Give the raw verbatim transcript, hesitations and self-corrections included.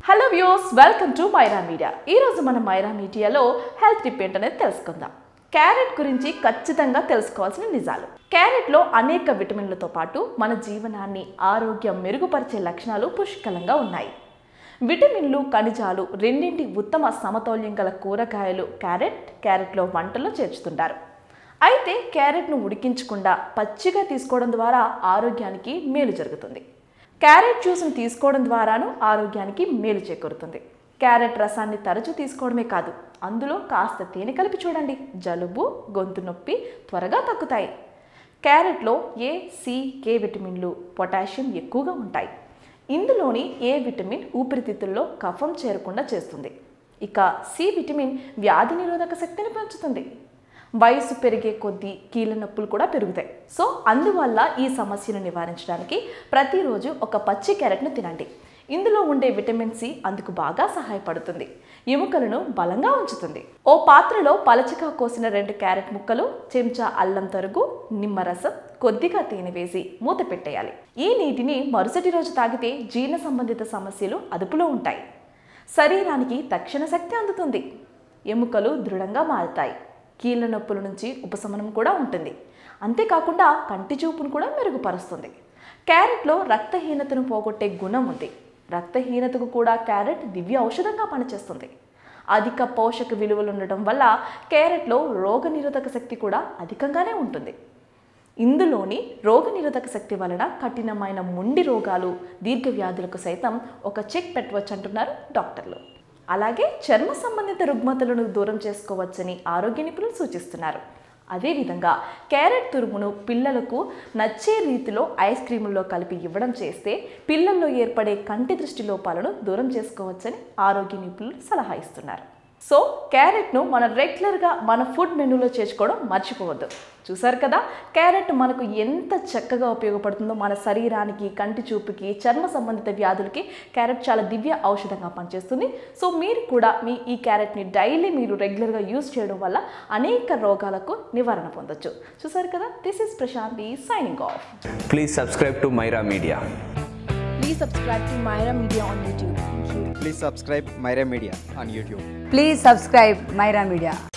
Hello viewers, welcome to Myra media. ఈ రోజు మనం మైరా మీడియాలో హెల్త్ టిప్ ఏంటనేది తెలుసుకుందాం. క్యారెట్ గురించి ఖచ్చితంగా తెలుసుకోవాల్సిన నిజాలు. క్యారెట్లో అనేక విటమిన్లతో పాటు మన జీవనాన్ని ఆరోగ్యం మెరుగుపరిచే లక్షణాలు పుష్కలంగా ఉన్నాయి. విటమిన్లు, ఖనిజాలు రెండింటి ఉత్తమ సమతౌల్యం గల కూరగాయలు క్యారెట్ క్యారెట్లో వంటల్లో చేర్చుతుంటారు. అయితే క్యారెట్ను ఉడికించకుండా పచ్చిగా తీసుకోవడం ద్వారా ఆరోగ్యానికి మేలు జరుగుతుంది. క్యారెట్ జ్యూస్ను తీసుకోవడం ద్వారాను ఆరోగ్యానికి మేలు చేకూరుతుంది. క్యారెట్ రసాన్ని తరచూ తీసుకోవడమే కాదు, అందులో కాస్త తేనె కలిపి చూడండి. జలుబు, గొంతు నొప్పి త్వరగా తగ్గుతాయి. క్యారెట్లో ఏ, సి, కే విటమిన్లు, పొటాషియం ఎక్కువగా ఉంటాయి. ఇందులోని ఏ విటమిన్ ఊపిరితిత్తుల్లో కఫం చేరకుండా చేస్తుంది. ఇక సి విటమిన్ వ్యాధి నిరోధక శక్తిని పెంచుతుంది. వయసు పెరిగే కొద్దీ కీళ్ళ నొప్పులు కూడా పెరుగుతాయి. సో అందువల్ల ఈ సమస్యను నివారించడానికి ప్రతిరోజు ఒక పచ్చి క్యారెట్ను తినండి. ఇందులో ఉండే విటమిన్ సి అందుకు బాగా సహాయపడుతుంది. ఎముకలను బలంగా ఉంచుతుంది. ఓ పాత్రలో పలచగా కోసిన రెండు క్యారెట్ ముక్కలు, చెంచా అల్లం తరుగు, నిమ్మరసం, కొద్దిగా తేనె వేసి మూత పెట్టేయాలి. ఈ నీటిని మరుసటి రోజు తాగితే జీర్ణ సంబంధిత సమస్యలు అదుపులో ఉంటాయి. శరీరానికి తక్షణ శక్తి అందుతుంది. ఎముకలు దృఢంగా మారుతాయి. కీళ్ళ నొప్పుల నుంచి ఉపశమనం కూడా ఉంటుంది. అంతేకాకుండా కంటి చూపును కూడా మెరుగుపరుస్తుంది. క్యారెట్లో రక్తహీనతను పోగొట్టే గుణం ఉంది. రక్తహీనతకు కూడా క్యారెట్ దివ్య ఔషధంగా పనిచేస్తుంది. అధిక పోషక విలువలు ఉండటం వల్ల క్యారెట్లో రోగనిరోధక శక్తి కూడా అధికంగానే ఉంటుంది. ఇందులోని రోగనిరోధక శక్తి వలన కఠినమైన మొండి రోగాలు, దీర్ఘవ్యాధులకు సైతం ఒక చెక్ పెట్టవచ్చు అంటున్నారు డాక్టర్లు. అలాగే చర్మ సంబంధిత రుగ్మతలను దూరం చేసుకోవచ్చని ఆరోగ్య నిపుణులు సూచిస్తున్నారు. అదేవిధంగా క్యారెట్ తురుమును పిల్లలకు నచ్చే రీతిలో ఐస్ క్రీముల్లో కలిపి ఇవ్వడం చేస్తే పిల్లల్లో ఏర్పడే కంటి దృష్టి లోపాలను దూరం చేసుకోవచ్చని ఆరోగ్య నిపుణులు సలహా ఇస్తున్నారు. సో క్యారెట్ను మనం రెగ్యులర్గా మన ఫుడ్ మెనూలో చేర్చుకోవడం మర్చిపోవద్దు. చూసారు కదా, క్యారెట్ మనకు ఎంత చక్కగా ఉపయోగపడుతుందో. మన శరీరానికి, కంటి చూపుకి, చర్మ సంబంధిత వ్యాధులకి క్యారెట్ చాలా దివ్య ఔషధంగా పనిచేస్తుంది. సో మీరు కూడా మీ ఈ క్యారెట్ని డైలీ మీరు రెగ్యులర్గా యూజ్ చేయడం వల్ల అనేక రోగాలకు నివారణ పొందొచ్చు. చూసారు కదా, this is Prashanti signing off. Please subscribe to Myra Media. Please subscribe to Myra Media on YouTube. Thank you. Please subscribe Myra Media on YouTube. Please subscribe Myra Media.